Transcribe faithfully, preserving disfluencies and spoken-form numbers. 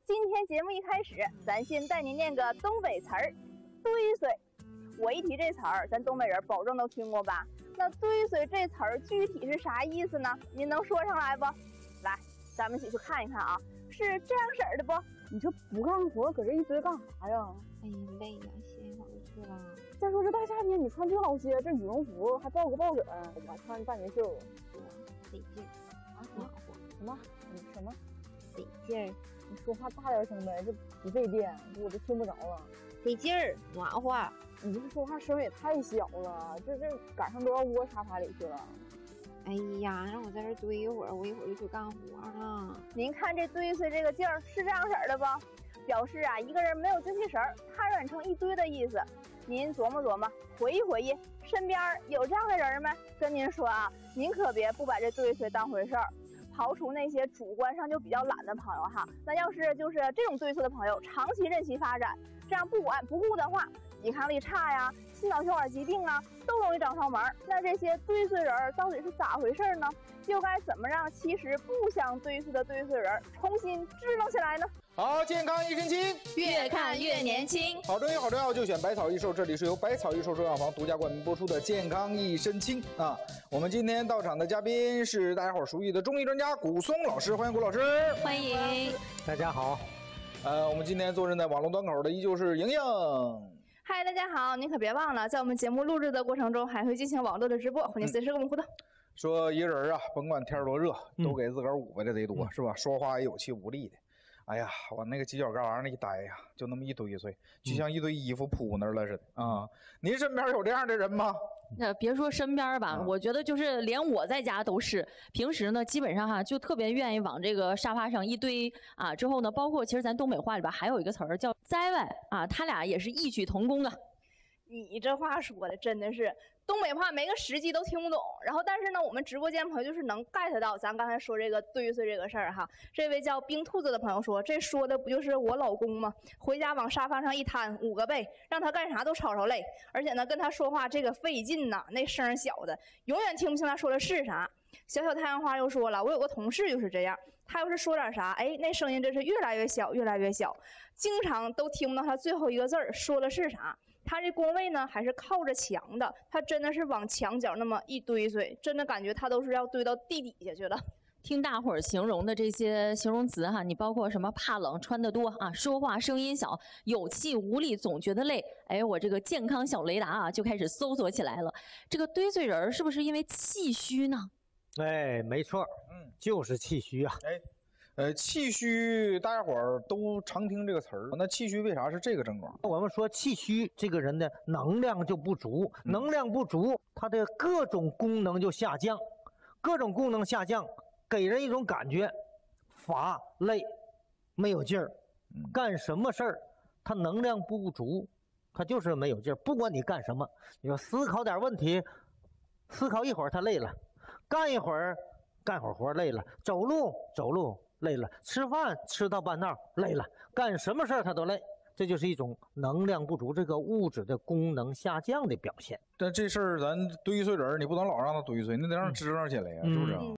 今天节目一开始，咱先带您念个东北词儿，堆水。我一提这词儿，咱东北人保证都听过吧？那堆水这词儿具体是啥意思呢？您能说上来不？来，咱们一起去看一看啊，是这样式儿的不？你这不干活，搁这一堆干啥呀？ 哎呀，累呀，歇一会儿就去了。 再说这大夏天，你穿这老些，这羽绒服还抱个抱枕，我穿半截袖， 得劲啊？ 暖和。 什么？你什么？ 得劲儿。 你说话大点声呗，这不费电，我都听不着了。 得劲儿，暖和。 你这说话声也太小了，这这赶上都要窝沙发里去了。 哎呀，让我在这堆一会儿，我一会儿就去干活了。 您看这堆碎这个劲儿是这样式儿的不？表示啊，一个人没有精气神儿，瘫软成一堆的意思。您琢磨琢磨，回忆回忆，身边有这样的人没？跟您说啊，您可别不把这堆碎当回事儿。刨除那些主观上就比较懒的朋友哈，那要是就是这种堆碎的朋友，长期任其发展，这样不管不顾的话，抵抗力差呀，心脑血管疾病啊，都容易找上门。那这些堆碎人到底是咋回事呢？又该怎么让其实不想堆碎的堆碎人重新支棱起来呢？ 好，健康益身轻， 越看越年轻。 好中医好中药就选百草益寿，这里是由百草益寿中药房独家冠名播出的健康益身轻啊。我们今天到场的嘉宾是大家伙熟悉的中医专家古松老师，欢迎古老师。 欢迎， 大家好。 呃，我们今天坐镇在网络端口的依旧是莹莹。 嗨，大家好，您可别忘了，在我们节目录制的过程中，还会进行网络的直播，欢迎随时跟我们互动。 说一个人啊，甭管天多热，都给自个儿捂巴的得多，嗯、是吧？说话也有气无力的。哎呀，往那个犄角旮旯那一待呀，就那么一堆碎，就像一堆衣服铺那儿了似的啊、嗯！您身边有这样的人吗？ 呃，别说身边吧、嗯，我觉得就是连我在家都是。平时呢，基本上哈就特别愿意往这个沙发上一堆啊，之后呢，包括其实咱东北话里边还有一个词儿叫栽歪啊，他俩也是异曲同工的。 你这话说的真的是东北话，每个时机都听不懂。然后，但是呢，我们直播间朋友就是能 get 到咱刚才说这个堆碎这个事儿哈。这位叫冰兔子的朋友说，这说的不就是我老公吗？回家往沙发上一摊，捂个被，让他干啥都吵吵累，而且呢，跟他说话这个费劲呐，那声小的，永远听不清他说的是啥。小小太阳花又说了，我有个同事就是这样，他要是说点啥，哎，那声音真是越来越小，越来越小，经常都听不到他最后一个字儿说的是啥。他这工位呢还是靠着墙的，他真的是往墙角那么一堆碎，真的感觉他都是要堆到地底下去了。 听大伙儿形容的这些形容词哈，你包括什么怕冷、穿得多啊，说话声音小、有气无力、总觉得累。哎，我这个健康小雷达啊就开始搜索起来了。这个堆碎人是不是因为气虚呢？ 哎，没错，嗯，就是气虚啊。 哎。呃，气虚，大家伙儿都常听这个词儿。那气虚为啥是这个症状？ 我们说气虚，这个人的能量就不足，嗯、能量不足，他的各种功能就下降，各种功能下降，给人一种感觉乏累，没有劲儿。嗯、干什么事儿，他能量不足，他就是没有劲儿。不管你干什么，你说思考点问题，思考一会儿他累了，干一会儿，干会儿活累了，走路走路。累了，吃饭吃到半道累了，干什么事儿他都累，这就是一种能量不足，这个物质的功能下降的表现。 但这事儿咱堆碎人，你不能老让他堆碎，你得让支棱起来呀、啊，嗯、是不是？